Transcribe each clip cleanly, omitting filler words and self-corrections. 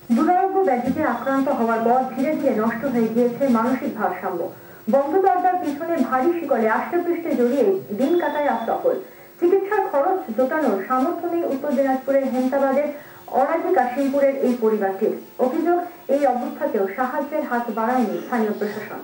দুরারোগ্য ব্যাধিতে আক্রান্ত হওয়ার পর ধীরে ধীরে নষ্ট হয়ে গিয়েছে মানসিক ভারসাম্য। বন্ধ দরজার পিছনে ভারী শিকলে আষ্টেপৃষ্ঠে জড়িয়ে দিন কাটায় আশরাফুল। চিকিৎসার খরচ জোটানোর সামর্থ্য নেই উত্তর দিনাজপুরের হেমতাবাদের অরাজি কাশিমপুরের এই পরিবারটির। অভিযোগ, এই অবস্থাতেও সাহায্যের হাত বাড়ায়নি স্থানীয় প্রশাসন।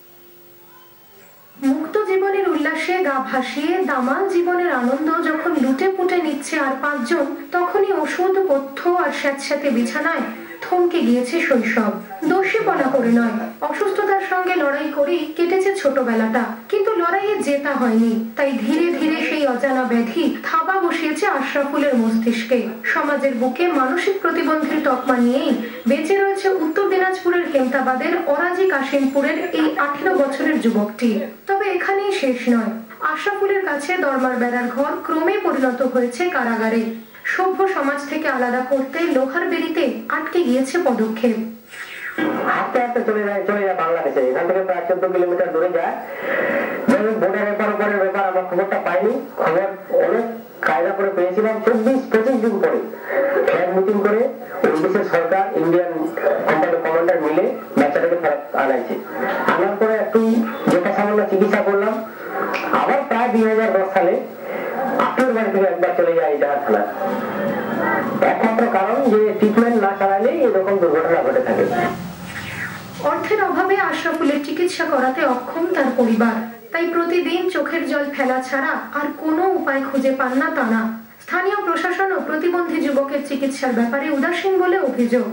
মুক্ত জীবনের উল্লাসে গা ভাসিয়ে দামাল জীবনের আনন্দ যখন লুটে পুটে নিচ্ছে আর পাঁচজন, তখনই ওষুধ, পথ্য আর স্যাঁতস্যাঁতে বিছানায় থমকে গিয়েছে শৈশব। দোষীপনা করে নয়, অসুস্থতার সঙ্গে লড়াই করেই কেটেছে ছোটবেলাটা। কিন্তু লড়াইয়ে জেতা হয়নি, তাই ধীরে ধীরে সেই অজানা ব্যাধি থাবা বসিয়েছে আশরাফুলের মস্তিষ্কে। সমাজের বুকে মানসিক প্রতিবন্ধীর তকমা নিয়েই বেঁচে রয়েছে উত্তর দিনাজপুরের হেমতাবাদের অরাজি কাশিমপুরের এই 18 বছরের যুবকটি। তবে এখানেই শেষ নয়, আশরাফুলের কাছে দরমার বেড়ার ঘর ক্রমে পরিণত হয়েছে কারাগারে। সভ্য সমাজ থেকে আলাদা করতে লোহার বেড়িতে আটকে গিয়েছে পদক্ষেপ। হাঁটতে হাঁটতে চলে যায় বাংলাদেশে। এখান থেকে প্রায় 14 কিলোমিটার দূরে যায়। বোর্ডের ব্যাপার আমরা খবরটা পাইনি। খবর অনেক কায়দা করে পেয়েছিলাম 24-25 দিন পরে ফ্ল্যাগ মিটিং করে দেশের সরকার, ইন্ডিয়ান কোম্পানি কমান্ডার মিলে বাচ্চাটাকে ফেরত আনাইছে। আনার পরে একটু যেটা সামান্য চিকিৎসা করলাম। আবার প্রায় 2010 সালে আপনার বাড়ি থেকে একবার চলে যায় এই জাহাজ থানা। একমাত্র কারণ যে ট্রিটমেন্ট না চালালে এরকম দুর্ঘটনা ঘটে থাকে। অর্থের অভাবে আশরাফুলের চিকিৎসা করাতে অক্ষম তার পরিবার, তাই প্রতিদিন চোখের জল ফেলা ছাড়া আর কোনো উপায় খুঁজে পান না তারা। স্থানীয় প্রশাসন ও প্রতিবন্ধী যুবকের চিকিৎসার ব্যাপারে উদাসীন বলে অভিযোগ।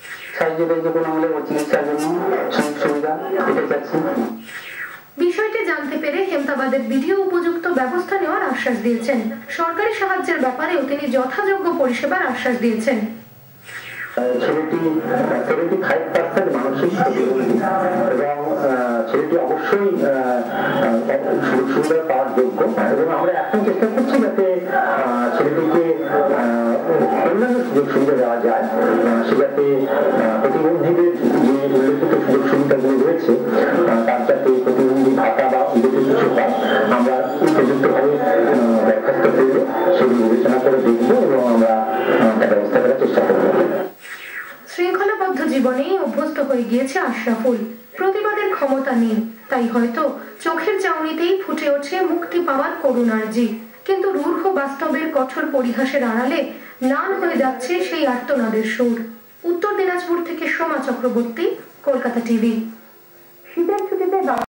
বিষয়টি জানতে পেরে হেমতাবাদের বিডিও উপযুক্ত ব্যবস্থা নেওয়ার আশ্বাস দিয়েছেন। সরকারি সাহায্যের ব্যাপারেও তিনি যথাযোগ্য পরিষেবার আশ্বাস দিয়েছেন। ছেলেটি 75% মানসিক প্রতিবন্ধী এবং ছেলেটি অবশ্যই সুযোগ সুবিধা পাওয়ার যোগ্য এবং আমরা এখন চেষ্টা করছি যাতে ছেলেটিকে অন্যান্য সুযোগ সুবিধা দেওয়া যায়, সেটাতে প্রতিবন্ধীদের যে উল্লেখিত সুযোগ সুবিধাগুলো রয়েছে তার যাতে প্রতিবন্ধী ভাতা বা উদ্যোগে কিছু হয়, আমরা উপযুক্তভাবে দরখাস্ত করলে সেগুলো বিবেচনা করে দেখবো এবং আমরা ব্যবস্থা করার চেষ্টা করবো। শৃঙ্খলাবদ্ধ জীবনেই অভ্যস্ত হয়ে গিয়েছে আশরাফুল। প্রতিবাদের ক্ষমতা নেই, তাই হয়তো চোখের চাউনিতেই ফুটে ওঠে মুক্তি পাওয়ার করুণার্জি। কিন্তু রূঢ় বাস্তবের কঠোর পরিহাসের আড়ালে ম্লান হয়ে যাচ্ছে সেই আর্তনাদের সুর। উত্তর দিনাজপুর থেকে সোমা চক্রবর্তী, কলকাতা টিভি। শীতের ছুটিতে